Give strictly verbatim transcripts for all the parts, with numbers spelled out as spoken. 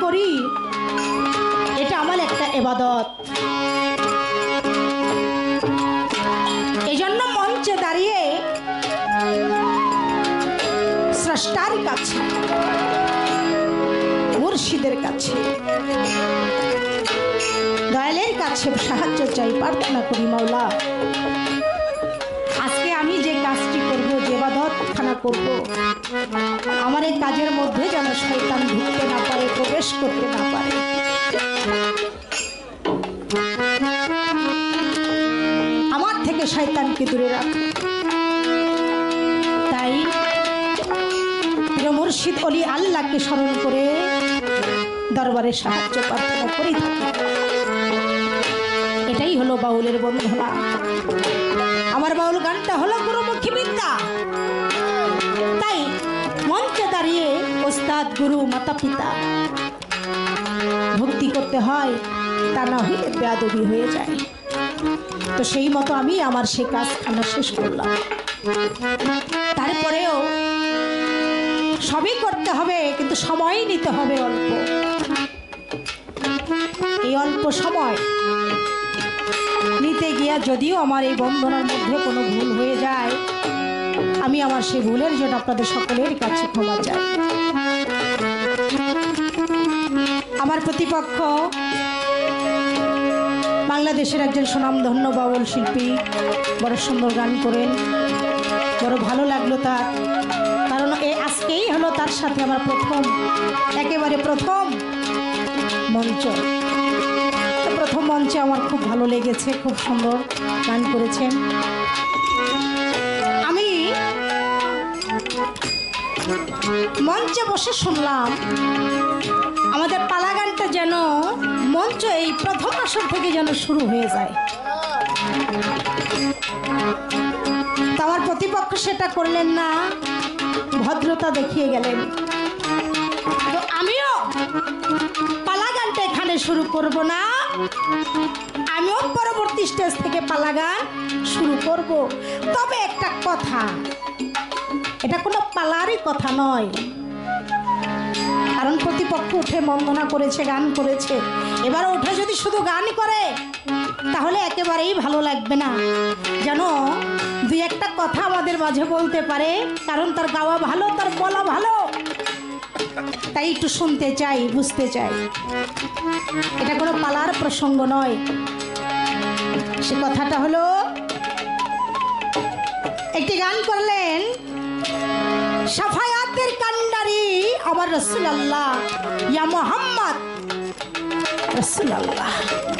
করি এটা আমার একটা ইবাদত। এই জন্য মঞ্চে দাঁড়িয়ে স্রষ্টার কাছে, মুর্শিদের কাছে, দয়ালের কাছে সাহায্য চাই, প্রার্থনা করি মাওলা আজকে আমি যে কাজটি করব, যে ইবাদত খানা করব, আমার এই কাজের মধ্যে যেন শয়তান ঢুকতে না পারে, প্রবেশ করতে না পারে। আমার থেকে শয়তানকে দূরে রাখ। তাই মুর্শিদ অলি আল্লাহকে স্মরণ করে দরবারে সাহায্য প্রার্থনা করি থাকি। এটাই হলো বাউলের বন্ধনা। আমার বাউল গানটা হলো গুরুমুখী বিদ্যা। তাই মঞ্চে দাঁড়িয়ে ওস্তাদ, গুরু, মাতা পিতা ভক্তি করতে হয়, তা না হইলে বেয়াদবি হয়ে যায়। তো সেই মতো আমি আমার সে কাজখানা শেষ করলাম। তারপরেও সবই করতে হবে, কিন্তু সময় নিতে হবে অল্প। এই অল্প সময় নিতে গিয়া যদিও আমার এই বন্ধনার মধ্যে কোনো ভুল হয়ে যায়, আমি আমার সেই ভুলের জন্য আপনাদের সকলের কাছে ক্ষমা চাই। আমার প্রতিপক্ষ বাংলাদেশের একজন সুনামধন্য বাউল শিল্পী, বড় সুন্দর গান করেন, বড় ভালো লাগলো তার। কারণ এই আজকেই হলো তার সাথে আমার প্রথম, একেবারে প্রথম মঞ্চ। প্রথম মঞ্চে আমার খুব ভালো লেগেছে, খুব সুন্দর গান করেছেন। আমি মঞ্চে বসে শুনলাম আমাদের পালা গানটা যেন মঞ্চ এই প্রথম আসর থেকে যেন শুরু হয়ে যায়। তো আমার প্রতিপক্ষ সেটা করলেন না, ভদ্রতা দেখিয়ে গেলেন। তো আমিও পালা গানটা এখানে শুরু করব না, আমিও পরবর্তী স্টেজ থেকে পালা গান শুরু করব। তবে একটা কথা, এটা কোনো পালারই কথা নয়, কারণ প্রতিপক্ষ উঠে বন্দনা করেছে, গান করেছে। এবার উঠে যদি শুধু গান করে তাহলে একেবারেই ভালো লাগবে না। যেন দুই একটা কথা আমাদের মাঝে বলতে পারে, কারণ তার গাওয়া ভালো, তার বলা ভালো। তাই একটু শুনতে চাই, বুঝতে চাই। এটা কোনো পালার প্রসঙ্গ নয়। সে কথাটা হলো, একটি গান করলেন সাফায়াতের কান্ডারি আমার রাসূলুল্লাহ, ইয়া মুহাম্মদ রাসূলুল্লাহ।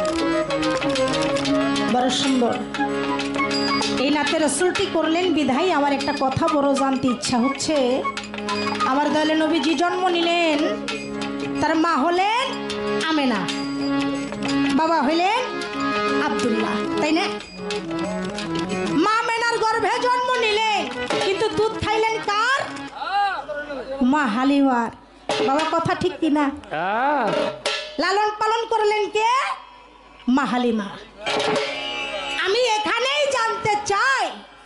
বড় সুন্দর এই নাতে রসুলটি করলেন বিধায় আমার একটা কথা বড় জানতে ইচ্ছা হচ্ছে। আমার দয়ালে নবীজি জন্ম নিলেন, তার মা হলেন আমেনা, বাবা হইলেন আব্দুল্লাহ, তাই না? মা আমেনার গর্ভে জন্ম নিলেন, কিন্তু দুধ খাইলেন কার? মা হালিমার। বাবা কথা ঠিক কিনা? লালন পালন করলেন কে? মা হালিমা। আমি এখানেই জানতে চাই,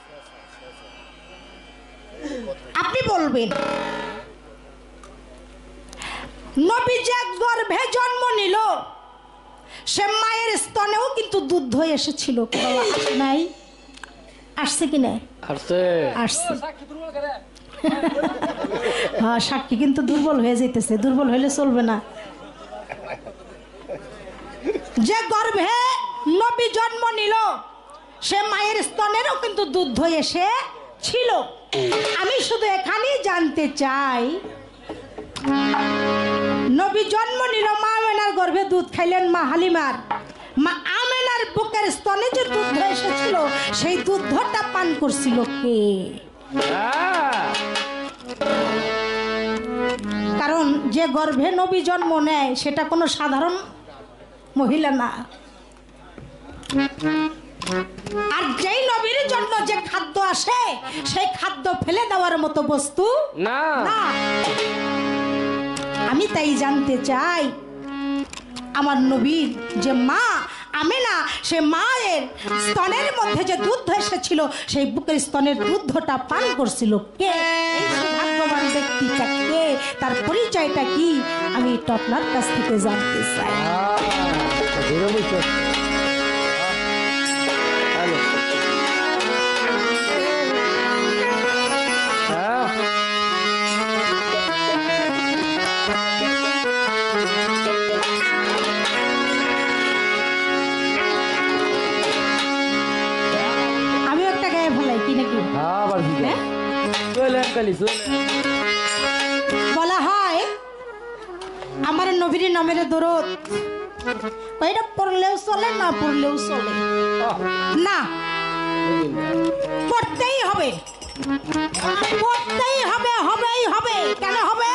আপনি বলবেন নবী যে গর্ভে জন্ম নিল, সে মায়ের স্তনেও কিন্তু দুধ হয়ে এসেছিল নাই? আসছে কি না? আসছে। হ্যাঁ, সাক্ষী কিন্তু দুর্বল হয়ে যেতেছে, দুর্বল হইলে চলবে না। যে গর্ভে নবী জন্ম নিল, সে মায়ের স্তনেরও কিন্তু দুধ হয়ে এসে ছিল। আমি শুধু এখানেই জানতে চাই, নবী জন্ম নিল, মা আমেনার গর্ভে দুধ খাইলেন মা হালিমার, মা আমেনার বুকের স্তনে যে দুধ এসেছিল, সেই দুধটা পান করছিল কে? কারণ যে গর্ভে নবী জন্ম নেয় সেটা কোনো সাধারণ মহিলা না। আর যেই নবীর জন্য যে খাদ্য আসে, সেই খাদ্য ফেলে দেওয়ার মতো বস্তু না। আমি তাই জানতে চাই, আমার নবীর যে মা আমেনা, সে মায়ের স্তনের মধ্যে যে দুধ এসেছিল, সেই বুকের স্তনের দুধটা পান করছিল কে? এই সৌভাগ্যবান ব্যক্তিটা কে? তার পরিচয়টা কি আমি একটু আপনার কাছ থেকে জানতে চাই। আমিও একটা গায়ে ফেলাই কি নাকি? বলা হয় আমার নবীর নামের দরদ ওইটা পড়লেও চলে না পড়লেও চলে না, পড়তেই হবে পড়তেই হবে হবেই হবে। কেন হবে?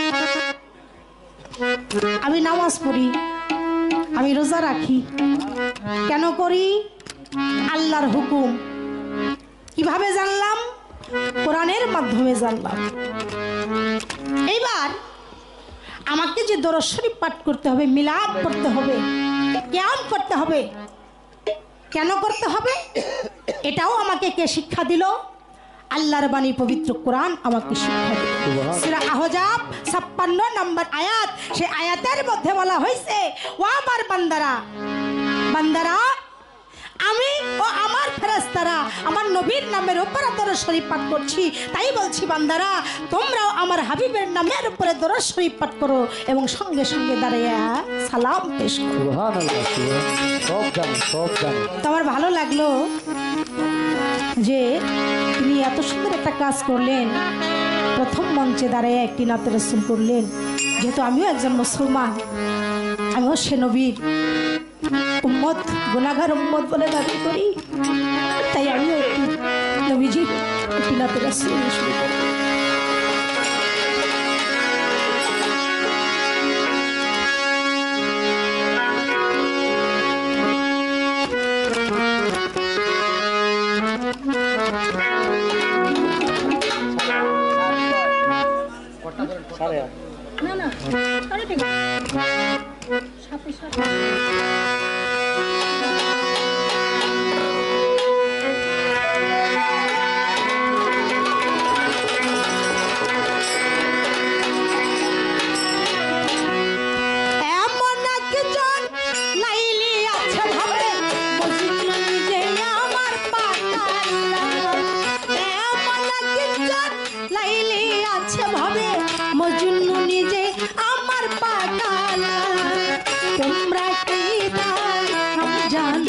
আমি নামাজ পড়ি, আমি রোজা রাখি, কেন করি? আল্লাহর হুকুম। কিভাবে জানলাম? কোরআনের মাধ্যমে জানলাম। এইবার আমাকে যে দরুদ শরীফ পাঠ করতে হবে, মিলাদ করতে হবে, কিয়াম করতে হবে, কেন করতে হবে? এটাও আমাকে কে শিক্ষা দিল? আল্লাহর বাণী পবিত্র কোরআন আমাকে শিক্ষা দিল। সূরা আহজাব ছাপ্পান্ন নম্বর আয়াত, সেই আয়াতের মধ্যে বলা হয়েছে, ও আমার বান্দারা বান্দারা আমি ও আমার ফেরেশতারা আমার নবীর নামের উপরে দরুদ শরীফ পাঠ করছি, তাই বলছি বান্দারা তোমরাও আমার হাবিবের নামের উপরে দরুদ শরীফ পাঠ করো এবং সঙ্গে সঙ্গে দাঁড়িয়ে সালাম পেশ করো। সুবহানাল্লাহ, সব জানো সব জানো। তো আমার ভালো লাগলো যে তিনি এত সুন্দর একটা কাজ করলেন, প্রথম মঞ্চে দাঁড়িয়ে একটি নাতে রাসূল করলেন। যেহেতু আমিও একজন মুসলমান, আমিও সে নবীর উম্মত, গুনাহগার উম্মত বলে দাবি করি, তাই আমিও একটু নবীজির একটি নাতে রাসূল শুরু করি। না না আরে ঠিক সাথে সাথে মজনু নিজে আমার পাগলা, তোমরা কি জানো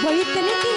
বইতে নাকি